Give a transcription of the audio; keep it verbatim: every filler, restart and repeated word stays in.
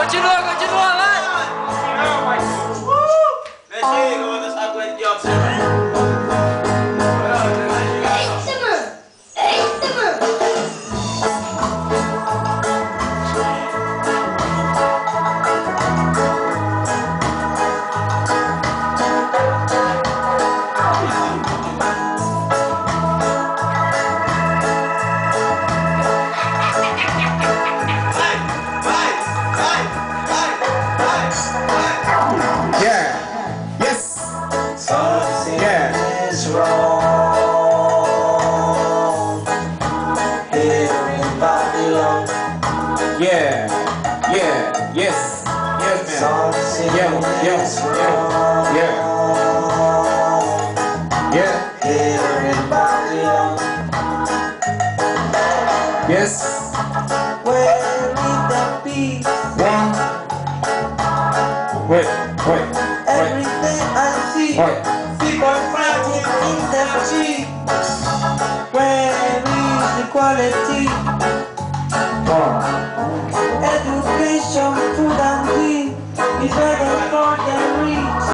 Continua, continua, vai! Mexe aí, eu vou deixar com ele aqui, ó, pra você ver. Eita, mano! Eita, mano! Yeah, yeah, yes, yes, man. Yeah, yeah, yeah, yeah, yeah. Here in Babylon. Yes. Where will that be? One. Wait, wait, Everything I see, wait. people fighting in the street. Where is the quality?